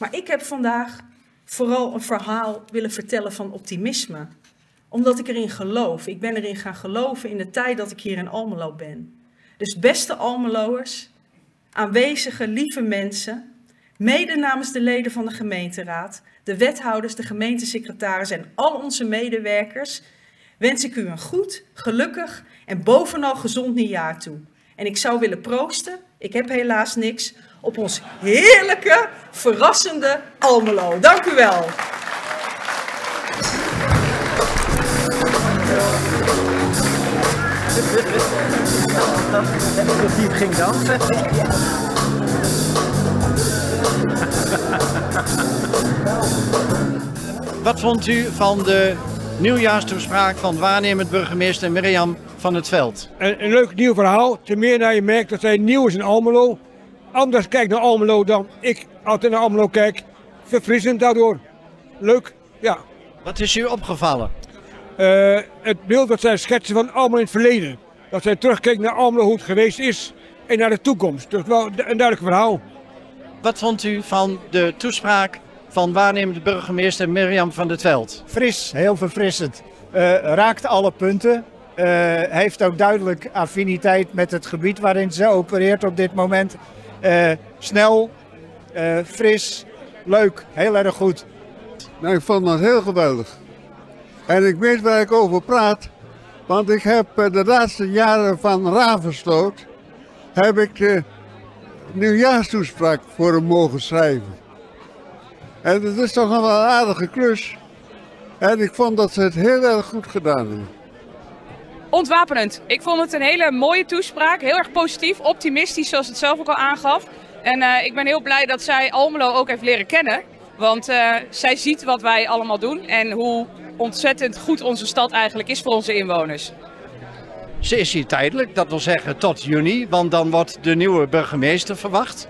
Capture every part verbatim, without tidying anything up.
Maar ik heb vandaag vooral een verhaal willen vertellen van optimisme. Omdat ik erin geloof. Ik ben erin gaan geloven in de tijd dat ik hier in Almelo ben. Dus beste Almeloers, aanwezige lieve mensen, mede namens de leden van de gemeenteraad, de wethouders, de gemeentesecretaris en al onze medewerkers, wens ik u een goed, gelukkig en bovenal gezond nieuwjaar toe. En ik zou willen proosten, ik heb helaas niks, op ons heerlijke, verrassende Almelo. Dank u wel. Dat diep ging dansen. Wat vond u van de nieuwjaarstoespraak van waarnemend burgemeester Mirjam van het Veld? Een, een leuk nieuw verhaal. Ten meer naar je merkt dat zij nieuw is in Almelo. Anders kijkt naar Almelo dan ik altijd naar Almelo kijk. Verfrissend daardoor. Leuk, ja. Wat is u opgevallen? Uh, het beeld dat zij schetsen van Almelo in het verleden. Dat zij terugkijkt naar Almelo hoe het geweest is en naar de toekomst. Dus wel een duidelijk verhaal. Wat vond u van de toespraak van waarnemend burgemeester Mirjam van het Veld? Fris, heel verfrissend. Uh, raakt alle punten. Uh, heeft ook duidelijk affiniteit met het gebied waarin ze opereert op dit moment. Uh, snel, uh, fris, leuk, heel erg goed. Nou, ik vond dat heel geweldig. En ik weet waar ik over praat, want ik heb de laatste jaren van Ravensloot heb ik de nieuwjaarstoespraak voor hem mogen schrijven. En dat is toch nog wel een aardige klus. En ik vond dat ze het heel erg goed gedaan hebben. Ontwapenend. Ik vond het een hele mooie toespraak, heel erg positief, optimistisch zoals het zelf ook al aangaf. En uh, ik ben heel blij dat zij Almelo ook heeft leren kennen. Want uh, zij ziet wat wij allemaal doen en hoe ontzettend goed onze stad eigenlijk is voor onze inwoners. Ze is hier tijdelijk, dat wil zeggen tot juni, want dan wordt de nieuwe burgemeester verwacht.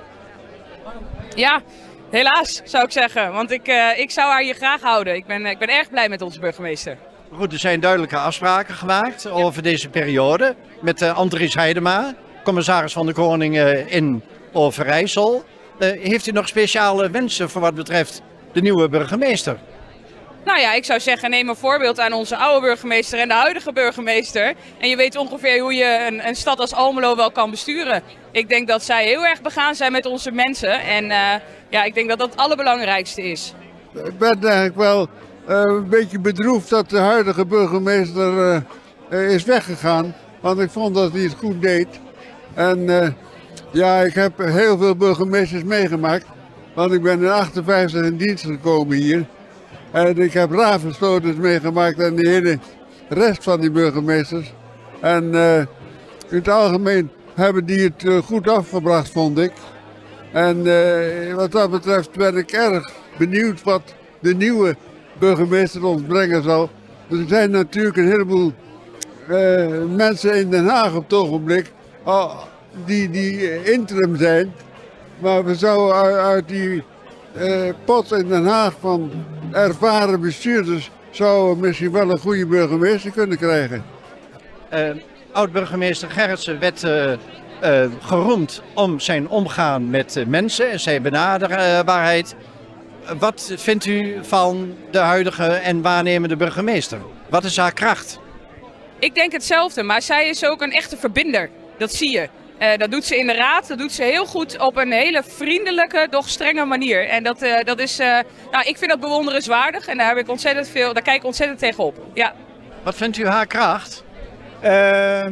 Ja, helaas zou ik zeggen, want ik, uh, ik zou haar hier graag houden. Ik ben, ik ben erg blij met onze burgemeester. Goed, er zijn duidelijke afspraken gemaakt over deze periode met uh, Andries Heidema, commissaris van de Koning uh, in Overijssel. Uh, heeft u nog speciale wensen voor wat betreft de nieuwe burgemeester? Nou ja, ik zou zeggen, neem een voorbeeld aan onze oude burgemeester en de huidige burgemeester. En je weet ongeveer hoe je een, een stad als Almelo wel kan besturen. Ik denk dat zij heel erg begaan zijn met onze mensen. En uh, ja, ik denk dat dat het allerbelangrijkste is. Ik ben eigenlijk wel uh, een beetje bedroefd dat de huidige burgemeester uh, uh, is weggegaan. Want ik vond dat hij het goed deed. En uh, ja, ik heb heel veel burgemeesters meegemaakt. Want ik ben in achtenvijftig in dienst gekomen hier. En ik heb Ravensloot meegemaakt en de hele rest van die burgemeesters. En uh, in het algemeen hebben die het uh, goed afgebracht, vond ik. En uh, wat dat betreft ben ik erg benieuwd wat de nieuwe burgemeester ons brengen zal. Er zijn natuurlijk een heleboel uh, mensen in Den Haag op het ogenblik uh, die, die interim zijn. Maar we zouden uit, uit die uh, pot in Den Haag van ervaren bestuurders zouden we misschien wel een goede burgemeester kunnen krijgen. Uh, Oud-burgemeester Gerritsen werd uh, uh, geroemd om zijn omgaan met uh, mensen en zijn benaderbaarheid. Uh, wat vindt u van de huidige en waarnemende burgemeester? Wat is haar kracht? Ik denk hetzelfde, maar zij is ook een echte verbinder. Dat zie je. Uh, dat doet ze in de raad, dat doet ze heel goed op een hele vriendelijke, doch strenge manier. En dat, uh, dat is, uh, nou, ik vind dat bewonderenswaardig en daar heb ik ontzettend veel, daar kijk ik ontzettend tegenop. Ja. Wat vindt u haar kracht? Uh,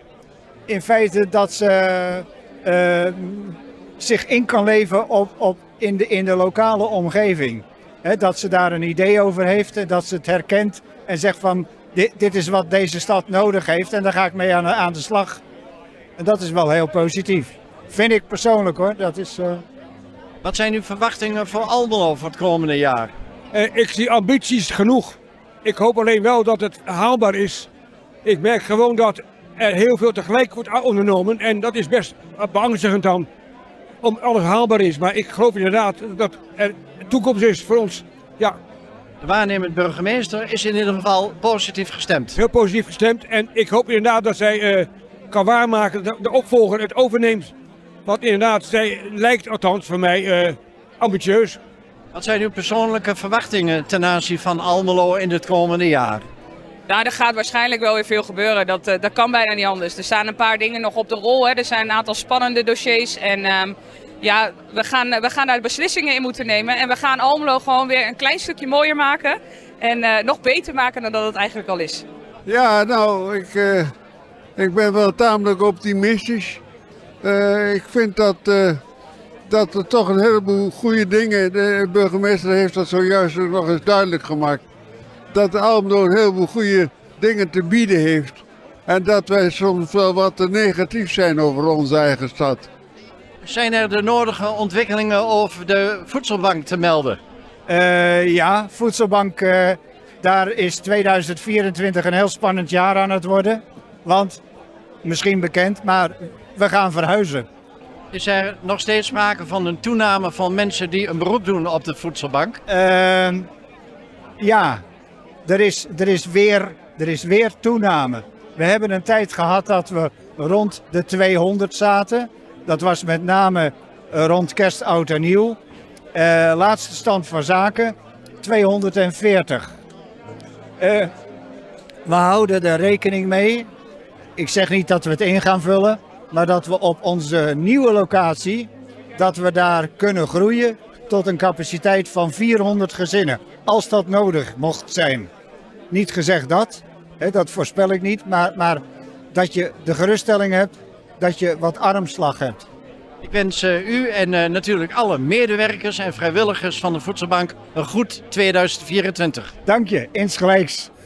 in feite dat ze uh, zich in kan leven op, op in, de, in de lokale omgeving. He, dat ze daar een idee over heeft en dat ze het herkent en zegt van dit, dit is wat deze stad nodig heeft en daar ga ik mee aan, aan de slag. En dat is wel heel positief. Vind ik persoonlijk hoor. Dat is, uh... Wat zijn uw verwachtingen voor Almelo voor het komende jaar? Uh, ik zie ambities genoeg. Ik hoop alleen wel dat het haalbaar is. Ik merk gewoon dat er heel veel tegelijk wordt ondernomen. En dat is best beangstigend dan. Om alles haalbaar is. Maar ik geloof inderdaad dat er een toekomst is voor ons. Ja. De waarnemend burgemeester is in ieder geval positief gestemd. Heel positief gestemd. En ik hoop inderdaad dat zij uh, kan waarmaken, dat de opvolger het overneemt. Want inderdaad, zij lijkt althans voor mij uh, ambitieus. Wat zijn uw persoonlijke verwachtingen ten aanzien van Almelo in het komende jaar? Nou, er gaat waarschijnlijk wel weer veel gebeuren. Dat, uh, dat kan bijna niet anders. Er staan een paar dingen nog op de rol. Hè. Er zijn een aantal spannende dossiers. En um, ja, we gaan, we gaan daar beslissingen in moeten nemen. En we gaan Almelo gewoon weer een klein stukje mooier maken. En uh, nog beter maken dan dat het eigenlijk al is. Ja, nou, ik, uh, ik ben wel tamelijk optimistisch. Uh, ik vind dat, uh, dat er toch een heleboel goede dingen... De burgemeester heeft dat zojuist ook nog eens duidelijk gemaakt. Dat Almelo een heleboel goede dingen te bieden heeft. En dat wij soms wel wat te negatief zijn over onze eigen stad. Zijn er de nodige ontwikkelingen over de voedselbank te melden? Uh, ja, voedselbank, uh, daar is tweeduizend vierentwintig een heel spannend jaar aan het worden. Want, misschien bekend, maar we gaan verhuizen. Is er nog steeds sprake van een toename van mensen die een beroep doen op de voedselbank? Uh, ja, er is, er, is weer, er is weer toename. We hebben een tijd gehad dat we rond de tweehonderd zaten. Dat was met name rond kerst, oud en nieuw. Uh, laatste stand van zaken, tweehonderdveertig. Uh, we houden er rekening mee. Ik zeg niet dat we het in gaan vullen, maar dat we op onze nieuwe locatie, dat we daar kunnen groeien tot een capaciteit van vierhonderd gezinnen. Als dat nodig mocht zijn. Niet gezegd dat, hè, dat voorspel ik niet, maar, maar dat je de geruststelling hebt dat je wat armslag hebt. Ik wens uh, u en uh, natuurlijk alle medewerkers en vrijwilligers van de voedselbank een goed tweeduizend vierentwintig. Dank je, insgelijks.